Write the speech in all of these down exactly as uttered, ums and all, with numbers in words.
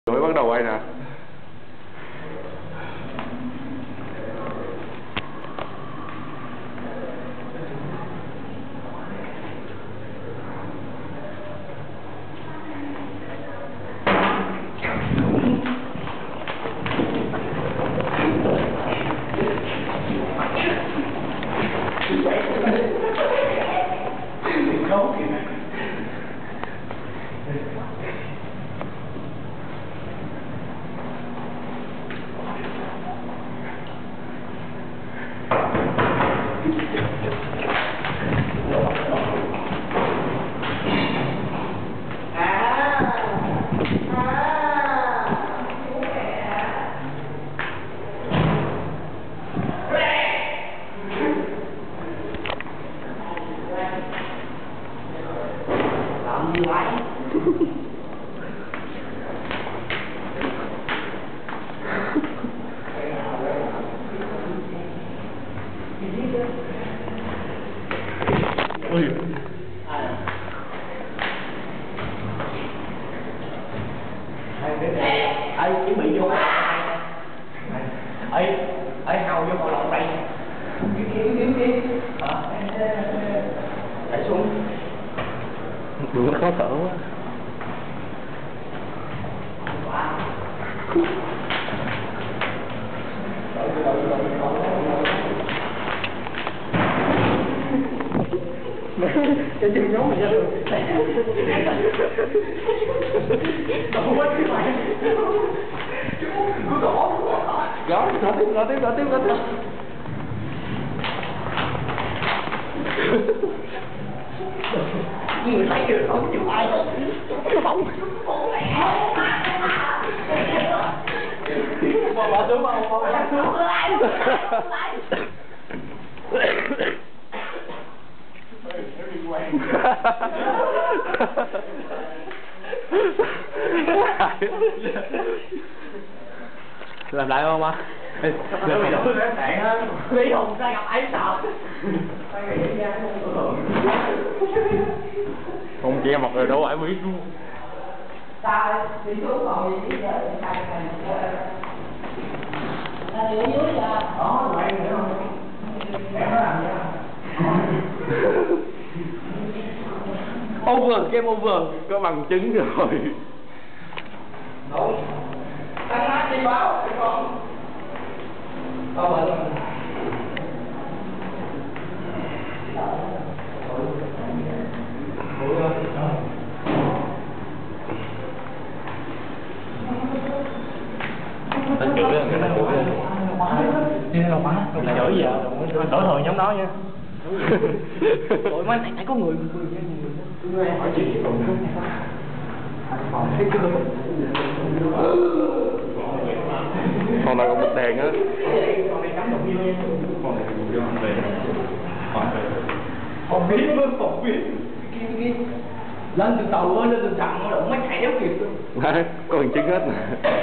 Mới bắt đầu quay nè. Ui. Ấy chuẩn bị vô ấy ấy hao vô bộ lộn đây kiếm kiếm kiếm kiếm hả đẩy xuống Đừng có khó thở quá. Cho chừng nhóm mình ra được. Đâu quá chứ mày. Cứ đổ. Gõ, gõ tiếp, gõ tiếp, gõ tiếp, gõ tiếp. Người thấy được không chịu ai đâu. Nó bóng. Bỏ bỏ xuống không? Bỏ bỏ xuống. Làm lại không ba? Lý Hùng ra gặp ấy sợ. Không che mặt rồi đâu ai biết luôn. Ta đi xuống còn gì giờ thầy thầy ta đi ở dưới ra đó quay nữa không em nó làm gì Over, game over, có bằng chứng rồi. đúng anh hát đi báo đi con tao bệnh Đánh chửi á, cái đánh chửi á. đi đâu quá Đánh chửi giờ, đổ thừa giống đó nha. Ủa mấy này thấy có người người người hỏi chuyện gì còn Còn này còn bật đèn á. còn này cắm độc viên nha còn này vô ăn về còn biến luôn còn biến kia kia lên từ tàu lên từ trạm nó đụng mấy thẻ đéo kịp luôn Đấy, có bằng chứng hết nè.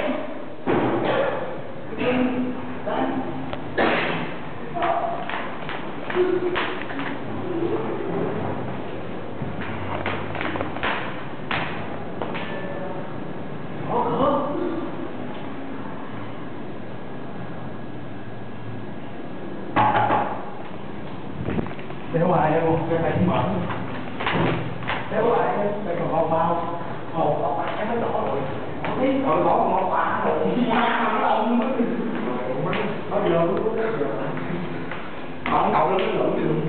đéo hoài đâu cái này cũng mở đéo hoài đây còn bao bao hồn tóc bạc cái nó đỏ rồi không biết còn bỏ con ngọc bạc rồi nó giờ nó cậu lên cái lượng